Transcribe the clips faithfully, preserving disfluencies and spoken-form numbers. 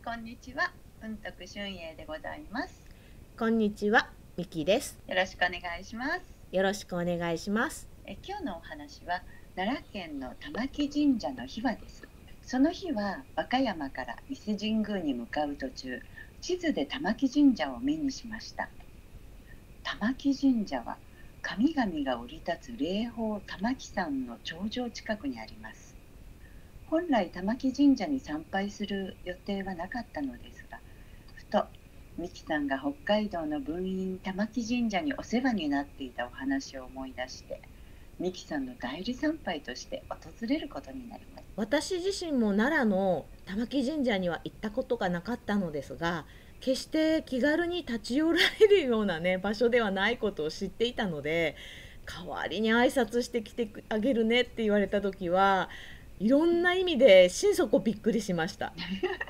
こんにちは。文徳俊英でございます。 こんにちは、みきです。 よろしくお願いします。 よろしくお願いします。 え今日のお話は奈良県の玉木神社の秘話です。その日は和歌山から伊勢神宮に向かう途中、地図で玉木神社を目にしました。玉木神社は神々が降り立つ霊峰玉木山の頂上近くにあります。本来玉木神社に参拝する予定はなかったのですが、ふと美樹さんが北海道の分院玉木神社にお世話になっていたお話を思い出して、美樹さんの代理参拝として訪れることになります。 私自身も奈良の玉木神社には行ったことがなかったのですが、決して気軽に立ち寄られるようなね場所ではないことを知っていたので、代わりに挨拶してきてあげるねって言われた時はいろんな意味で心底びっくりしました。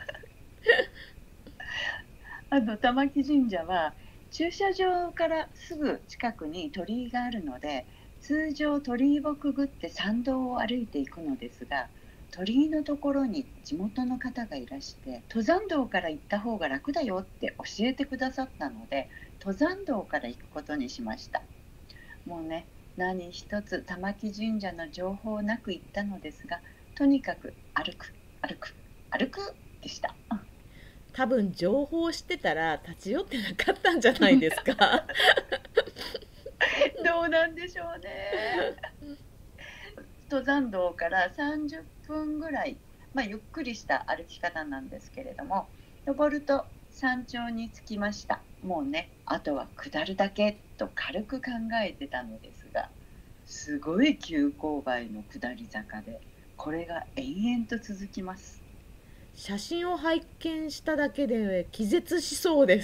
あの玉木神社は駐車場からすぐ近くに鳥居があるので、通常鳥居をくぐって参道を歩いていくのですが、鳥居のところに地元の方がいらして、登山道から行った方が楽だよって教えてくださったので、登山道から行くことにしました。もうね、何一つ玉木神社の情報なく行ったのですが、とにかく歩く歩く歩くでした。 多分情報を知ってたら立ち寄ってなかったんじゃないですか。 どうなんでしょうね。登山道からさんじゅっぷんぐらい、まあ、ゆっくりした歩き方なんですけれども、登ると山頂に着きました。もうね、あとは下るだけと軽く考えてたのですが、すごい急勾配の下り坂で、これが延々と続きます。 写真を拝見しただけで気絶しそうです。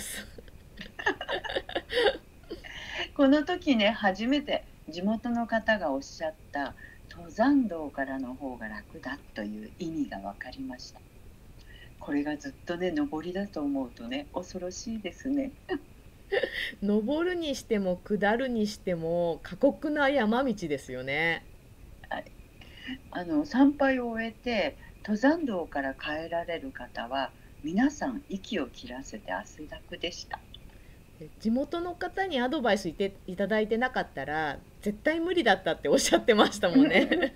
この時ね、初めて地元の方がおっしゃった登山道からの方が楽だという意味が分かりました。これがずっとね、上りだと思うとね、恐ろしいですね。 登るにしても下るにしても過酷な山道ですよね。 はい、あの参拝を終えて登山道から帰られる方は皆さん息を切らせて汗だくでした。 地元の方にアドバイスいていただいてなかったら絶対無理だったっておっしゃってましたもんね。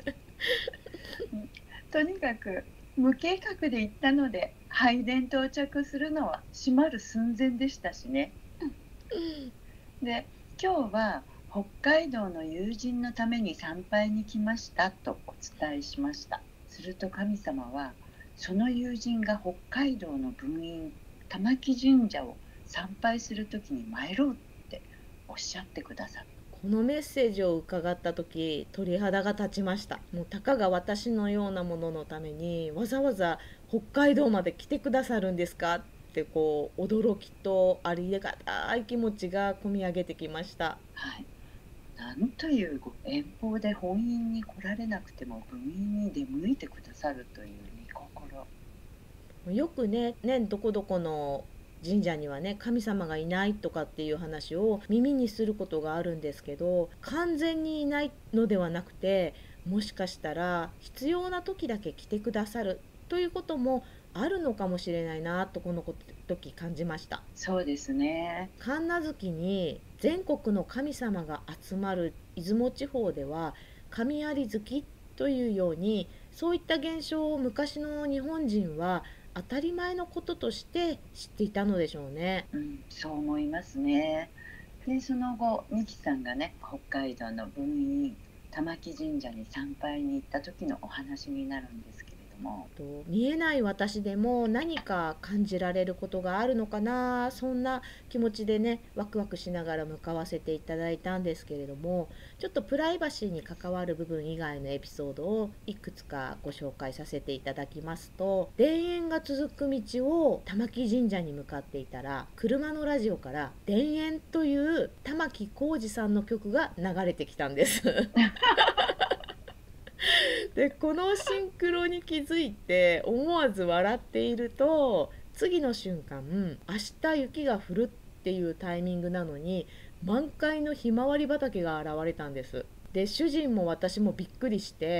とにかく無計画で行ったので、拝殿到着するのは閉まる寸前でしたしね。で、今日は北海道の友人のために参拝に来ましたとお伝えしました。すると神様は、その友人が北海道の分院玉木神社を参拝するときに参ろうっておっしゃってくださった。 このメッセージを伺った時鳥肌が立ちました。もうたかが私のようなもののためにわざわざ北海道まで来てくださるんですかってこう驚きとありがたい気持ちがこみ上げてきました。 はい、なんというご遠方で本院に来られなくても分院に出向いてくださるという御心。 よくね、ね、どこどこの神社にはね神様がいないとかっていう話を耳にすることがあるんですけど、完全にいないのではなくて、もしかしたら必要な時だけ来てくださるということもあるのかもしれないなとこの時感じました。 そうですね。 神無月に全国の神様が集まる出雲地方では神有月というように、そういった現象を昔の日本人は当たり前のこととして知っていたのでしょうね。 うん、そう思いますね。で、その後、美樹さんがね、北海道の分院玉木神社に参拝に行った時のお話になるんですけれども、 と見えない私でも何か感じられることがあるのかな、そんな気持ちでねワクワクしながら向かわせていただいたんですけれども、ちょっとプライバシーに関わる部分以外のエピソードをいくつかご紹介させていただきますと、田園が続く道を玉木神社に向かっていたら車のラジオから「田園」という玉置浩二さんの曲が流れてきたんです。でこのシンクロに気づいて思わず笑っていると、次の瞬間明日雪が降るっていうタイミングなのに満開のひまわり畑が現れたんです。で主人も私もびっくりして、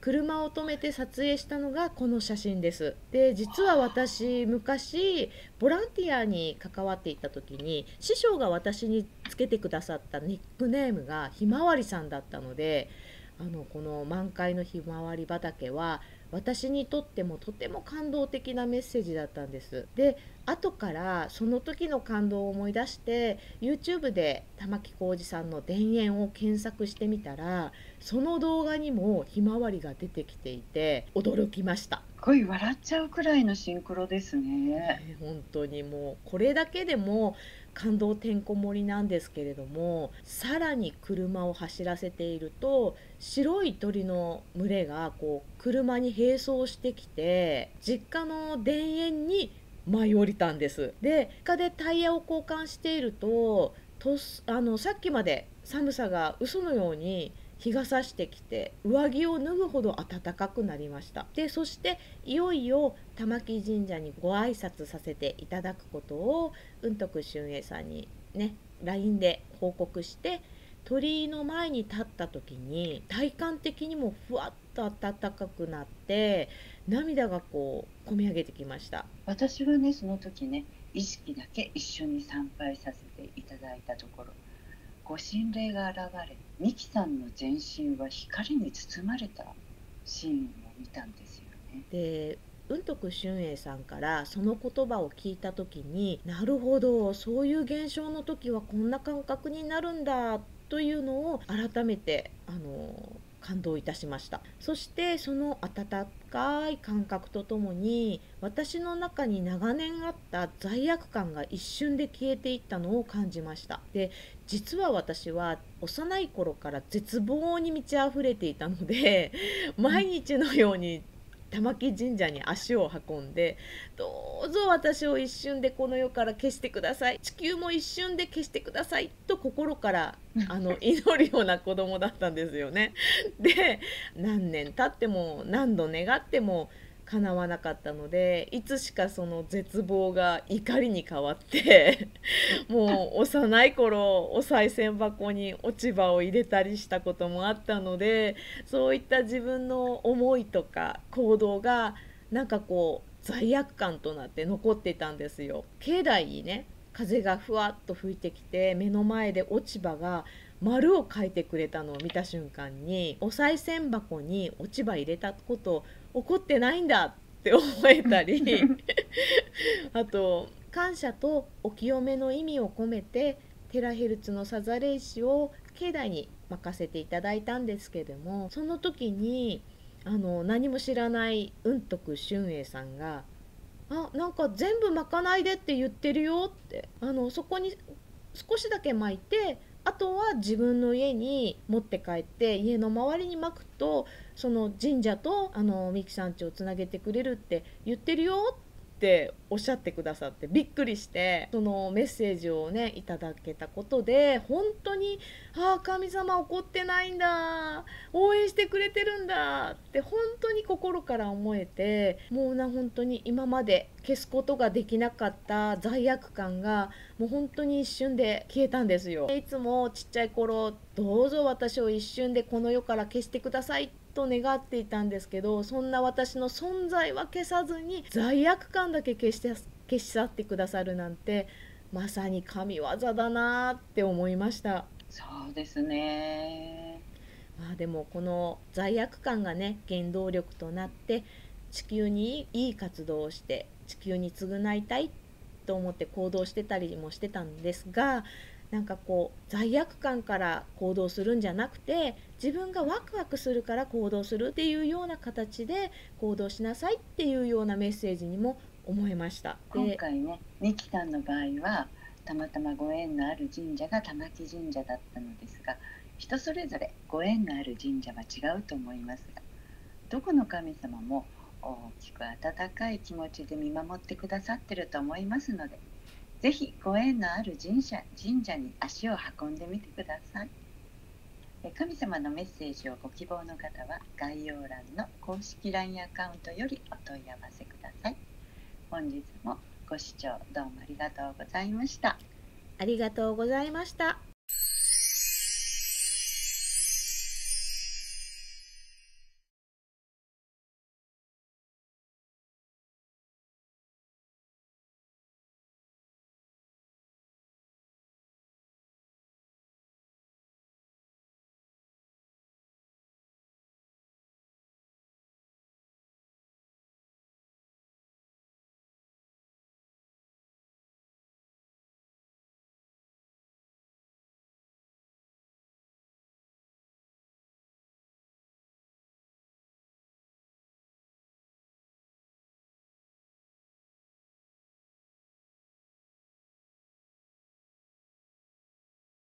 車を止めて撮影したのがこの写真です。で、実は私昔ボランティアに関わっていた時に師匠が私につけてくださったニックネームがひまわりさんだったので、あのこの満開のひまわり畑は私にとってもとても感動的なメッセージだったんです。で、後からその時の感動を思い出して YouTube で玉置浩二さんの「田園」を検索してみたら、その動画にもひまわりが出てきていて驚きました。 すごい笑っちゃうくらいのシンクロですね。 ね、本当にもうこれだけでも感動てんこ盛りなんですけれども、さらに車を走らせていると白い鳥の群れがこう車に並走してきて実家の田園に舞い降りたんです。で、実家でタイヤを交換しているととあのさっきまで寒さが嘘のように日が差してきて上着を脱ぐほど暖かくなりました。で、そしていよいよ玉置神社にご挨拶させていただくことを雲徳俊英さんにね ライン で報告して、鳥居の前に立った時に体感的にもふわっと暖かくなって涙がこうこみ上げてきました。 私はね、その時ね、意識だけ一緒に参拝させていただいたところ、ご神霊が現れ、ミキさんの全身は光に包まれたシーンを見たんですよね。 で、雲徳俊英さんからその言葉を聞いた時に、なるほど、そういう現象の時はこんな感覚になるんだというのを改めてあの感動いたしました。そしてその温かい感覚とともに私の中に長年あった罪悪感が一瞬で消えていったのを感じました。で、実は私は幼い頃から絶望に満ち溢れていたので毎日のように玉置神社に足を運んで、どうぞ私を一瞬でこの世から消してください、地球も一瞬で消してくださいと心からあの祈るような子供だったんですよね。で、何年経っても何度願っても叶わなかったので、いつしかその絶望が怒りに変わってもう幼い頃お賽銭箱に落ち葉を入れたりしたこともあったので、そういった自分の思いとか行動がなんかこう罪悪感となって残っていたんですよ。境内にね、風がふわっと吹いてきて目の前で落ち葉が丸を描いてくれたのを見た瞬間に、お賽銭箱に落ち葉入れたこと起こってないんだって思えたりあと感謝とお清めの意味を込めてテラヘルツのさざれ石を境内に任せていただいたんですけれども、その時にあの何も知らない雲徳俊英さんが「あ、なんか全部巻かないでって言ってるよ」って、あのそこに少しだけ巻いてあとは自分の家に持って帰って家の周りに巻くとその神社とあのミキさん家をつなげてくれるって言ってるよっておっしゃってくださってびっくりして、そのメッセージをねいただけたことで本当にああ神様怒ってないんだ、応援してくれてるんだって本当に心から思えて、もうな本当に今まで消すことができなかった罪悪感がもう本当に一瞬で消えたんですよ。いつもちっちゃい頃どうぞ私を一瞬でこの世から消してくださいと願っていたんですけど、そんな私の存在は消さずに罪悪感だけ消して消し去ってくださるなんてまさに神業だなって思いました。 そうですね。 まあでもこの罪悪感がね原動力となって地球にいい活動をして地球に償いたいと思って行動してたりもしてたんですが、なんかこう罪悪感から行動するんじゃなくて自分がワクワクするから行動するっていうような形で行動しなさいっていうようなメッセージにも思いました。 今回ね、ミキさんの場合はたまたまご縁のある神社が玉置神社だったのですが、人それぞれご縁のある神社は違うと思いますが、どこの神様も大きく温かい気持ちで見守ってくださってると思いますので、ぜひご縁のある神社、神社に足を運んでみてください。神様のメッセージをご希望の方は概要欄の公式 ライン アカウントよりお問い合わせください。本日もご視聴どうもありがとうございました。 ありがとうございました。